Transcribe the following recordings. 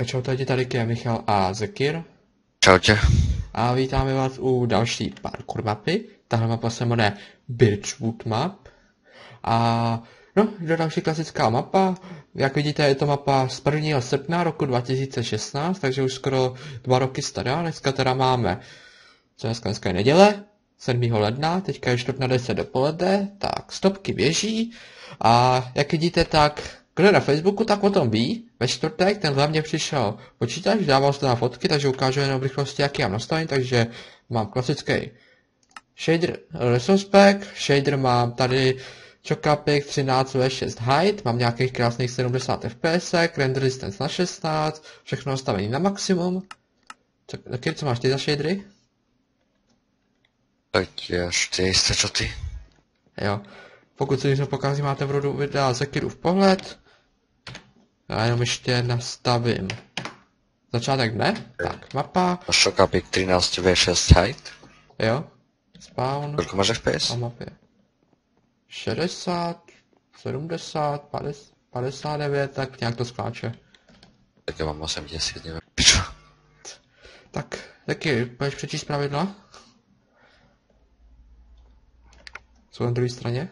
čau, tady je Michal a Zekir. Čaute. A vítáme vás u další parkour mapy. Tahle mapa se jmenuje Birchwood Map. A no, do další klasická mapa. Jak vidíte, je to mapa z 1. srpna roku 2016, takže už skoro 2 roky stará. Dneska teda máme, co dneska je neděle, 7. ledna, teďka je 9:45 dopoledne, tak stopky běží. A jak vidíte, tak kdo je na Facebooku, tak o tom ví. Ve čtvrtek ten hlavně přišel počítač, dával se na fotky, takže ukážu jenom v rychlosti, jaký mám nastavení, takže mám klasický shader resource pack, shader mám tady Chocapic 13v6 height, mám nějakých krásných 70 fps, render distance na 16, všechno nastavení na maximum. Taky, co máš ty za shadery? Tak až ty jste čo ty? Jo. Pokud se něco pokazí, máte v rodu videa Zekirův pohled. Já jenom ještě nastavím začátek dne. Tak, mapa. Chocapic 13v6 height. Jo. Spawn. Koľko máš FPS? Na mapě. 60, 70, 50, 59, tak nějak to skáče. Tak já mám 80, nevím. Pičo. Tak, taky, budeš přečíst pravidla? Jsou na druhé straně?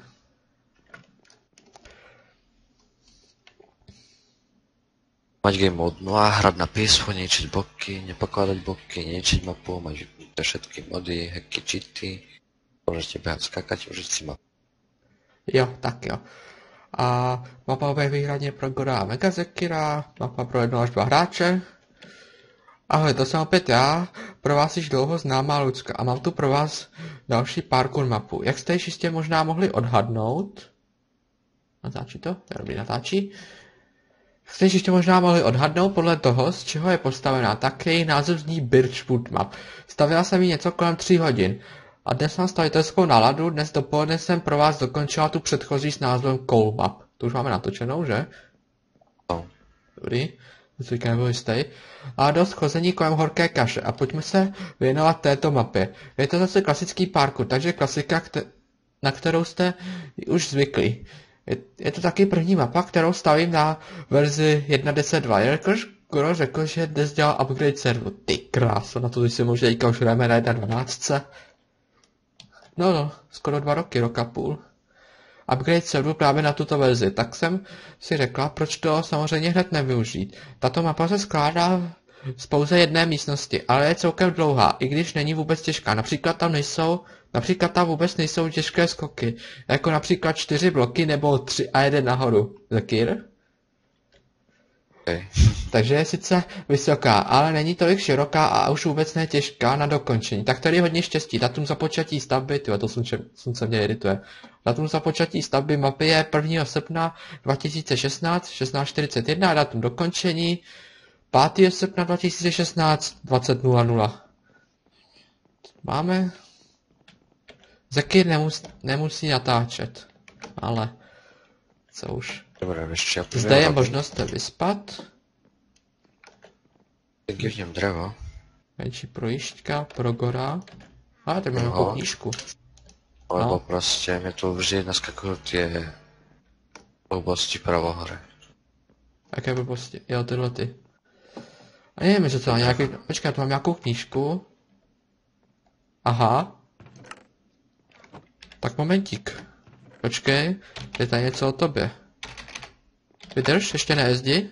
Mať game mode 0, hrať na písmu, ničiť bloky, nepokladať bloky, ničiť mapu, mať všetky mody, hacky, cheaty, môžete behať, skákať, užiť si mapu. Jo, tak jo. A mapa bude výhradně pro Gora a Mega Zekira, mapa pro 1 až 2 hráče. Ahoj, to jsem opět já, pro vás již dlouho známá Lucka a mám tu pro vás další parkour mapu. Jak jste již jistě možná mohli odhadnout, natáčí to? Dobrý, natáčí. Jak jste již ještě možná mohli odhadnout podle toho, z čeho je postavená, tak její název zní Birchwood Map. Stavila jsem ji něco kolem 3 hodin. A dnes mám stavitelskou náladu, dnes dopoledne jsem pro vás dokončila tu předchozí s názvem Coal Map. Tu už máme natočenou, že? No. Dobrý, teďka nebyl jistý. A dost chození kolem horké kaše a pojďme se věnovat této mapě. Je to zase klasický parkour, takže klasika, na kterou jste už zvyklí. Je to taky první mapa, kterou stavím na verzi 1.10.2, jelikož Goro řekl, že dnes dělal upgrade serveru. Ty kráso, na to si možná už hrajeme na 1.12. No, skoro 2 roky, rok a půl. Upgrade serveru právě na tuto verzi, tak jsem si řekla, proč to samozřejmě hned nevyužít. Tato mapa se skládá z pouze jedné místnosti, ale je celkem dlouhá, i když není vůbec těžká. Například tam vůbec nejsou těžké skoky, jako například 4 bloky nebo 3 a 1 nahoru. Zekir? Okay. Takže je sice vysoká, ale není tolik široká a už vůbec ne těžká na dokončení. Tak tady hodně štěstí. Datum započatí stavby, to slunce mě irituje. Datum započatí stavby mapy je 1. srpna 2016, 16:41 a datum dokončení 5. srpna 2016, 20:00. Máme. Zekir nemusí natáčet, ale co už. Dobre, ešte ja Zde je možnost se vyspat. Tak givnem drevo. Menší projížďka pro Gora. A tady máme nějakou knížku. Lebo No. proste mi tu vždy naskakujú tie blbosti pravo hore. Jaké blbosti? Jo, tyhle ty. A nevím, že to má nějaký. Počkej, tu mám nějakou knížku. Aha. Tak momentík. Počkej, je tady něco o tobě. Vydrž, ještě nejezdi.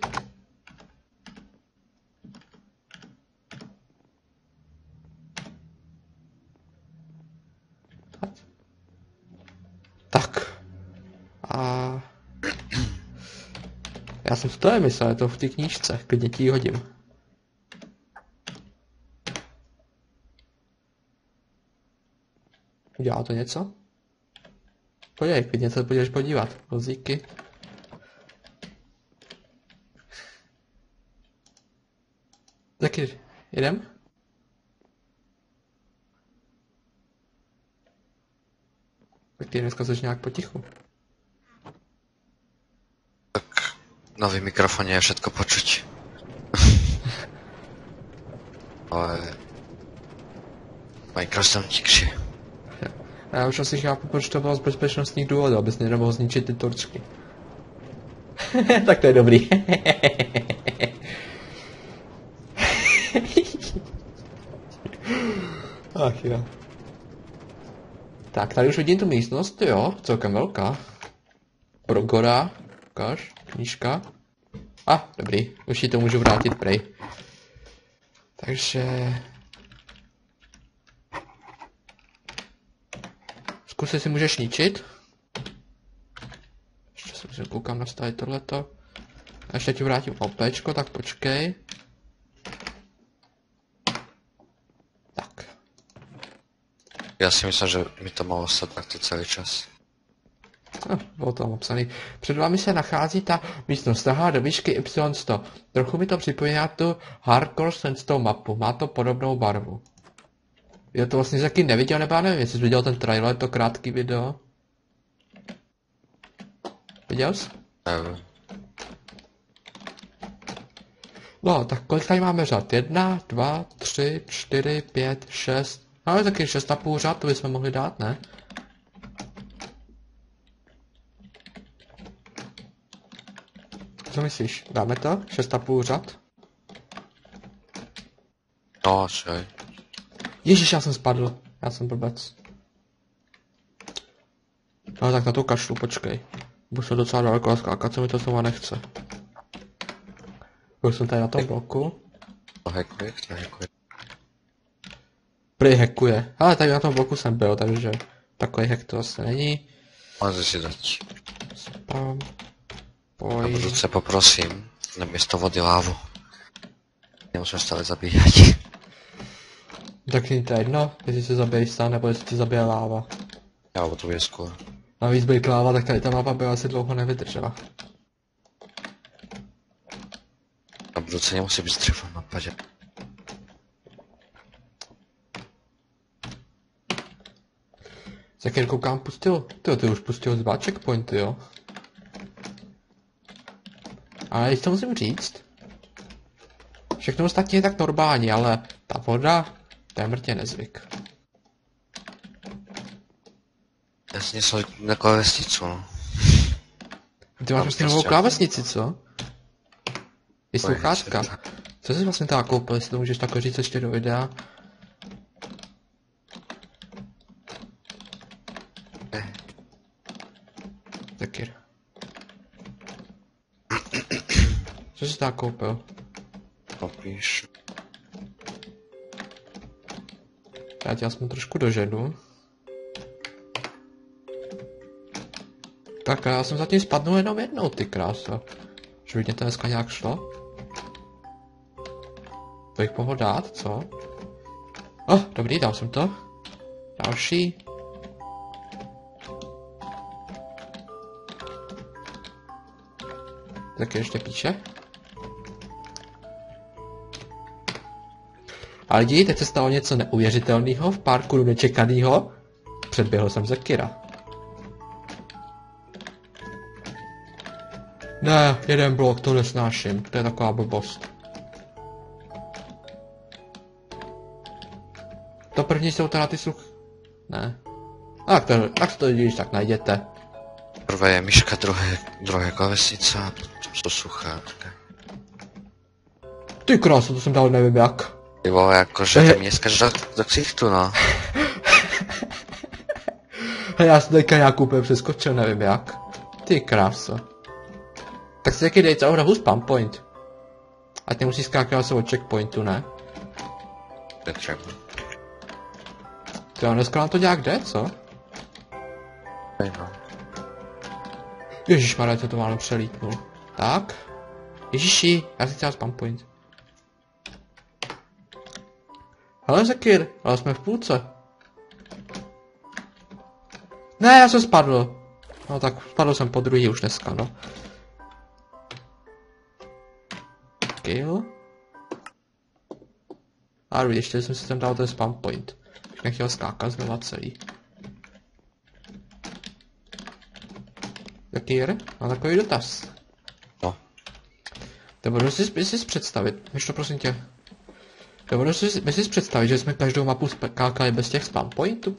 Tak. A... Já jsem si to nemyslel, je to v té knížce, klidně ti ji hodím. Udělá to něco? Podívej, klidně se budeš podívat. Vozíky. Taky jedem? Tak ty dneska jsi nějak potichu. Tak na nový mikrofóne je všetko počuť. Ale Minecraft tam tikšie. Já už asi chápu, proč to bylo z bezpečnostních důvodů, abys nemohl zničit ty torčky. Tak to je dobrý. Ach jo. Tak, tady už vidím tu místnost, jo, celkem velká. Progora, ukáž, knížka. Dobrý, už si to můžu vrátit prej. Takže... Zkusit si můžeš ničit. Ještě se koukám nastavit tohleto. A ještě ti vrátím OPčko, tak počkej. Tak. Já si myslím, že mi to malo stát takto celý čas. Bylo tam napsaný. Před vámi se nachází ta místnost, tahá do výšky Y100. Trochu mi to připomíná tu Hardcore Sandstone mapu. Má to podobnou barvu. Já to vlastně taky neviděl, nebo já nevím, jestli jsi viděl ten trailer, to krátký video. Viděl jsi? Nevím. No, tak kolik tady máme řad? 1, 2, 3, 4, 5, 6. No, taky 6,5 řad, to bychom mohli dát, ne? Co myslíš? Dáme to? 6,5 řad? No, čaj. Ježíš, já jsem spadl. Já jsem blbec. No tak na to kašlu, počkej. Budu se docela daleko a skákat, co mi to znova nechce. Už jsem tady na tom bloku. To hackuje, to hackuje. Prý hackuje. Ale tady na tom bloku jsem byl, takže takový hack to asi není. Můžeš si dát. Spam. A Poj. budu se poprosím, namiesto vody lávu. Nemusím stále zabíjat. Tak není to jedno, jestli se zabiješ sám, nebo jestli ti zabije láva. Alebo to bude skôr. Navíc být láva, tak tady ta mapa by asi dlouho nevydržela. Na budúce nemusí byť dřevo na pade. Jak jen koukám, pustil. Ty už pustil 2 checkpointy, jo. Ale když to musím říct. Všechno ostatní je tak normální, ale ta voda, to je mrtě nezvyk. Ja si nesol na klávesnicu, no. Ty máš vlastně novou klávesnici, co? I sluchátka. Pojď. Co jsi vlastně teda koupil, jestli to můžeš takhle říct ještě do videa? Taky. Co jsi teda koupil? Popíš. Já tě aspoň trošku doženu. Tak já jsem zatím spadnul jenom jednou, ty krása. Že by mě to dneska nějak šlo? To bych mohl dát, co? Dobrý, dal jsem to. Další. Tak ještě píše. Ale lidi, teď se stalo něco neuvěřitelného, v parkouru nečekaného. Předběhl jsem Zekira. Ne, jeden blok, to nesnáším, to je taková blbost. To první jsou teda ty sluch... Ne. Tak to když tak najděte. Prvé je myška, druhé klávesnica a potom sú sluchátka. Ty krásu, to jsem dal nevím jak. Ty vole, akože ty mi neskačeš do ksichtu, no. Já jsem teďka nějak úplně přeskočil, nevím jak. Ty kráso. Tak si taky dej celou hru spam point. Ať nemusí skákat se od checkpointu, ne? Netřeba. To dneska nám to nějak jde, co? No. Ježišmarja, to mám přelítnul. Tak. Ježiši, já si chtěl spam point. Hele Zekir, ale jsme v půlce. Ne, já jsem spadl. No tak spadl jsem po druhý už dneska, no. Kill. A ještě jsem si tam dal ten spam point. Nechtěl skákat znova celý. Zekir, mám takový dotaz. No. Dovedu si představit, víš to prosím tě. Dovedu si představit, že jsme každou mapu skákali bez těch spam pointů?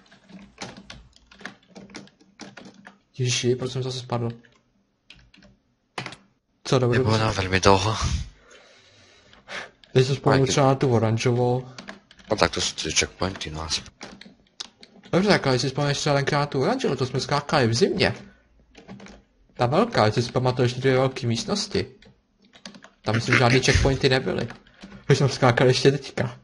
Ježiši, proč jsem zase spadl? Co, dovedu... Nebylo nám veľmi dlouho. Teď se vzpomněl třeba na tu oranžovou. No tak to jsou ty checkpointy, no asi. Dobře, tak ale si vzpomeneš třeba tenkrát tu oranželu, to jsme skákali v zimě. Ta velká, jestli si pamatuješ ty dvě velké místnosti. Tam myslím žádný checkpointy nebyly. Už jsme skákali ještě teďka.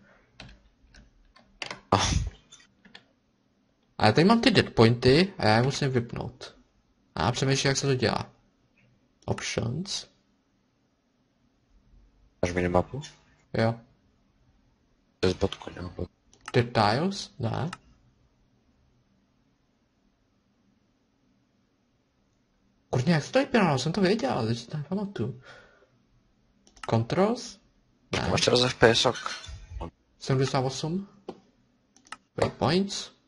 No, Ale tady mám ty deadpointy a já je musím vypnout. A já přemýšlím, jak se to dělá. Options. máš minimapu? Jo. To je z bodku, nebo bod. Details? Ne. Kurně, jak se to vypínalo? Jsem to věděl, ale teď si to nepamatuju. Controls? Ne. Máš teraz FPS-ok? 78. Waypoints?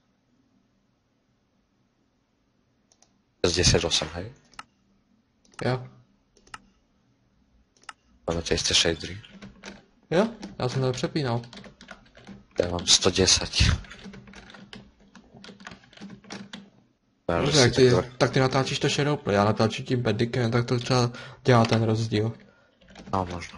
Z 10.8, hej? Jo. Máme tady jste shadery. Jo, já jsem to přepínal. Já mám 110. Dobře, tak ty natáčíš to Shadowplay, já natáčím tím Bandicam, tak to třeba dělá ten rozdíl. No, možno.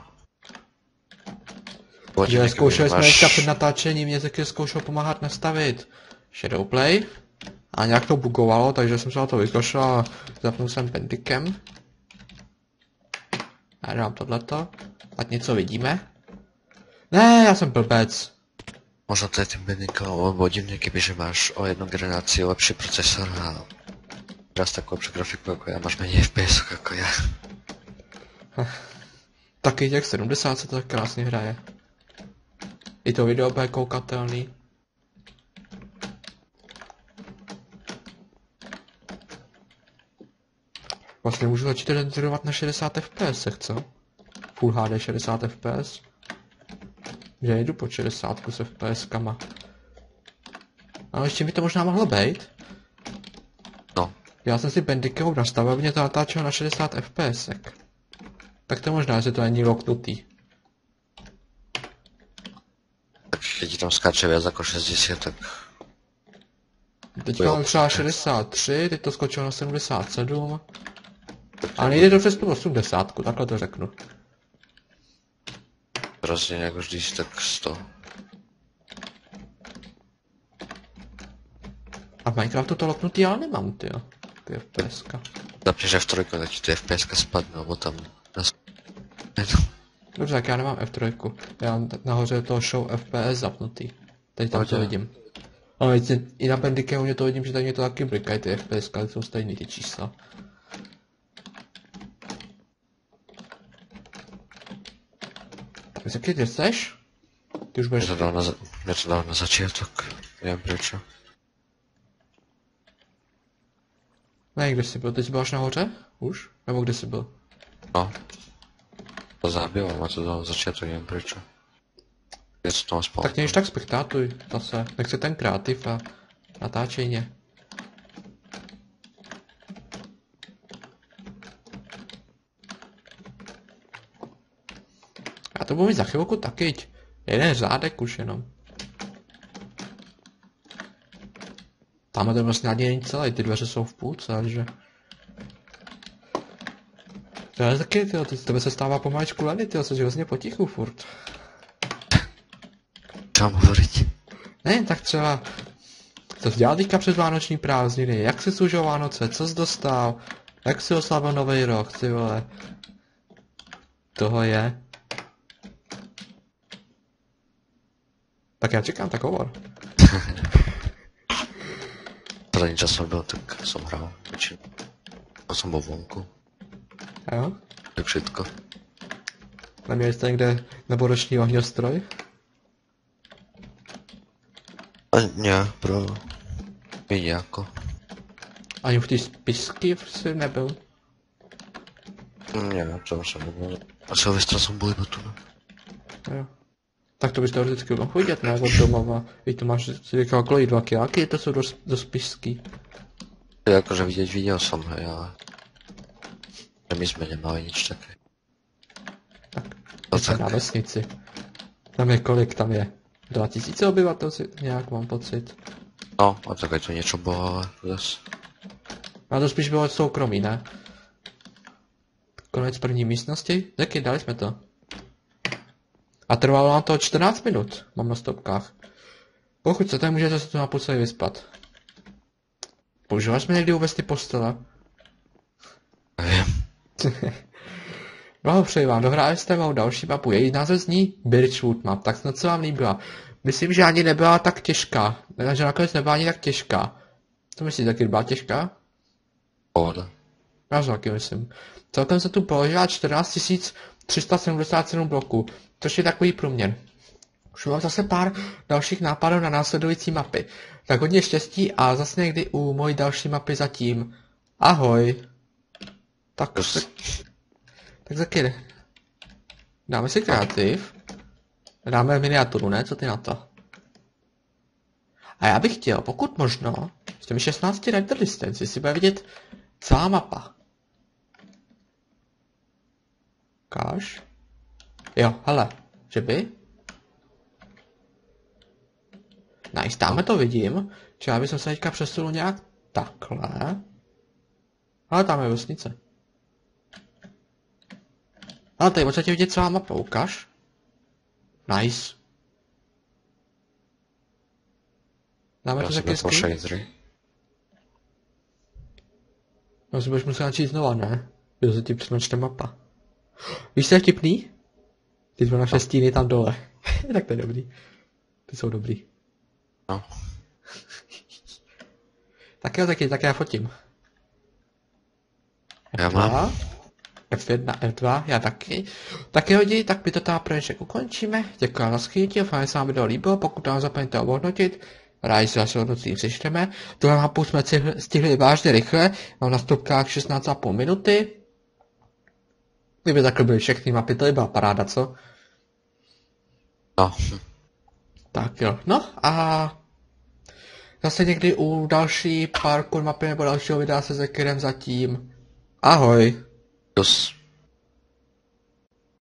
Že zkoušeli jsme dneska před natáčením, mě taky zkoušel pomáhat nastavit Shadowplay. A nějak to bugovalo, takže jsem se na to vyzkoušel a zapnul jsem Bandicam. A dám tohleto. Ať něco vidíme. Ne, já jsem blbec. Možno to je tým bedníkom, alebo divne, kebyže máš o jednu generáciu lepší procesor a teraz takú lepšiu grafiku ako ja, máš menej FPS ako ja. Taky těch 70 se to tak krásně hraje. I to video bude koukatelný. Vlastně můžu začít rendерovat na 60 fps, co? Full HD 60 fps. Že jdu po 60 s fps kama. Ale ještě by to možná mohlo být. No, Já jsem si Bandicam nastavil, aby mě to natáčelo na 60 fps. Tak to možná, že to není locknutý. tak keď ti tam skáče viac ako 60, tak Teď mám třeba 63, teď to skočilo na 77. A nejde to přes tu 80, takhle to řeknu. rozdiel ako vždy si tak 100. A v Minecraftu to locknutý já nemám, tyjo. Ty FPSka. Zapneš F3, tak ti to FPS spadne, lebo tam nás... Dobře, tak já nemám F3. Já mám nahoře toho show FPS zapnutý. Teď tam to vidím. Ale i na Bandicamu mě to vidím, že tady mě to taky blikají ty FPS, ale jsou stejný ty čísla. Tak jaký ty seš? Ty už budeš... Mne to dal na začiatok, neviem prečo. Ne, kde jsi byl? Teď jsi byl až nahoře? Už? Nebo kde jsi byl? No. To zabil, ma to dal na začiatok, neviem prečo. Ja som tam spal. Tak než tak spektátuj zase. Nechci ten kreativ a natáčejně. Já to budu mít za chvilku taky. Jeden řádek už jenom. Tam to vlastně ani není celý, ty dveře jsou v půlce, takže... Ale taky, tyjo, tebe se stává pomaličku leny, tyjo, jsi vlastně potichu furt. Čo mám hovoriť? Ne, tak třeba... Co jsi dělal teďka před vánoční prázdniny, jak jsi služil Vánoce, co jsi dostal, jak jsi oslavil nový rok, ty vole. Toho je. Tak já čekám, tak hovor. Posledný čas som byl, tak som hral väčšinu. A som bol vonku, Jo? tak všetko. Neměli jste někde novoroční ohňostroj? A nie, pro... My nejako. Ani v té spisky jsi nebyl? Nie, to som nebyl. A Silvestra som bol iba tu. Jo. Tak to bys teoreticky mohl vidět, ne, od domova. Víš, to máš si říkal kolej 2 kiláky, to jsou do spisky. Akože vidieť videl som, hej, ale... Že my sme nemali nič také. My jsme na vesnici. Tam je kolik, tam je 2000 obyvatel, si nějak mám pocit. No, a tak aj to niečo bolo, ale zas... A to spíš bylo soukromí, ne? Konec první místnosti? Taky, dali jsme to. A trvalo nám to 14 minut, mám na stopkách. Pokud chcete, můžete se tu na celý vyspat. Používáš jsme někdy vůbec ty postele? Nevím. Blahopřeji vám, dohráli jste mou další mapu. Její název zní Birchwood Map, tak snad se vám líbila. Myslím, že ani nebyla tak těžká. Že nakonec nebyla ani tak těžká. To myslíte, taky byla těžká? Pohoda. Já to taky myslím. Celkem se tu položila 14 377 bloků, což je takový průměr. Už mám zase pár dalších nápadů na následující mapy. Tak hodně štěstí a zase někdy u mojí další mapy zatím. Ahoj. Tak taky. Dáme si kreativ. Dáme miniaturu, ne? Co ty na to? A já bych chtěl, pokud možno, s těmi 16 render distance, si bude vidět celá mapa. Ukáž. Jo, hele, že by? Nice, tamhle to vidím, že já bych se teďka přesunul nějak takhle. Ale tam je vesnice. Ale tady můžete vidět celá mapa, ukáž. Nice. Dáme Já to si taky po screen? shadery. No si budeš muset načít znova, ne? Jo, se ti přenočte mapa. Víš, co je vtipný? Ty dva naše stíny tam dole. Tak to je dobrý. Ty jsou dobrý. No. Tak jo, tak já fotím. Já mám. F1, F2, já taky. Tak jo, lidi, tak my to tam pro dnešek ukončíme. Děkuji za shlédnutí, doufám, že se vám video líbilo, pokud vám zapomeňte ohodnotit. Rádi si vaše hodnocení přečteme. Tuhle mapu jsme stihli vážně rychle, mám na stopkách 16,5 minuty. Kdyby takhle byly všechny mapy, to by byla paráda, co? No. Tak jo, no a zase někdy u další parkour mapy nebo dalšího videa se Zekirem zatím. Ahoj. Dost.